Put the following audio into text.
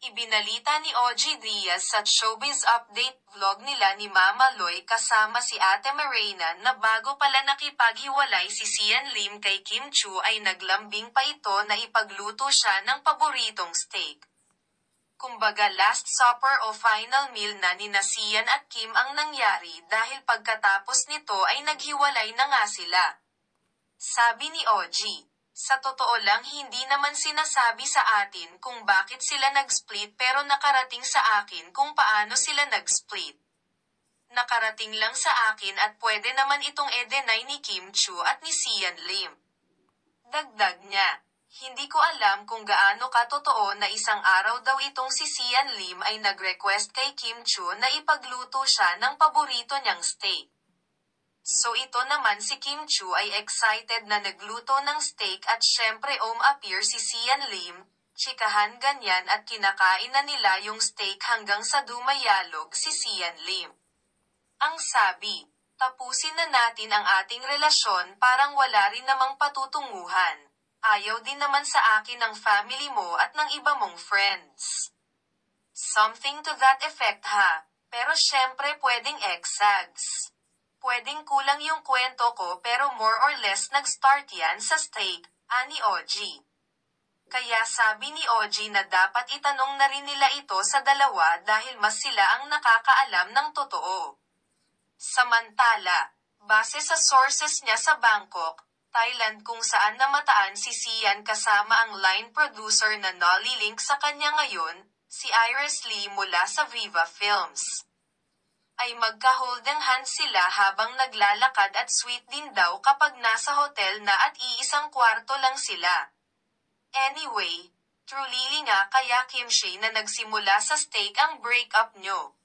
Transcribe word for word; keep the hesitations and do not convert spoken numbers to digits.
Ibinalita ni O G Diaz sa Showbiz Update vlog nila ni Mama Loy kasama si Ate Marina na bago pala nakipaghiwalay si Sian Lim kay Kim Chu ay naglambing pa ito na ipagluto siya ng paboritong steak. Kumbaga last supper o final meal na ni Sian at Kim ang nangyari dahil pagkatapos nito ay naghiwalay na nga sila. Sabi ni O G, sa totoo lang hindi naman sinasabi sa atin kung bakit sila nag-split pero nakarating sa akin kung paano sila nag-split. Nakarating lang sa akin at pwede naman itong e-deny ni Kim Chu at ni Sian Lim. Dagdag niya, hindi ko alam kung gaano katotoo na isang araw daw itong si Sian Lim ay nag-request kay Kim Chu na ipagluto siya ng paborito niyang steak. So ito naman si Kim Chu ay excited na nagluto ng steak at syempre um-appear si Sian Lim, chikahan ganyan at kinakain na nila yung steak hanggang sa dumayalog si Sian Lim. Ang sabi, tapusin na natin ang ating relasyon parang wala rin namang patutunguhan. Ayaw din naman sa akin ng family mo at ng iba mong friends. Something to that effect ha, pero syempre pwedeng exags. Pwedeng kulang yung kwento ko pero more or less nag-start yan sa steak, ani O G. Kaya sabi ni O G na dapat itanong na rin nila ito sa dalawa dahil mas sila ang nakakaalam ng totoo. Samantala, base sa sources niya sa Bangkok, Thailand kung saan namataan si Sian kasama ang line producer na nalilink sa kanya ngayon, si Iris Lee mula sa Viva Films. Ay magka-holding hands sila habang naglalakad at sweet din daw kapag nasa hotel na at iisang kwarto lang sila. Anyway, truly nga kaya kimchi na nagsimula sa steak ang breakup nyo.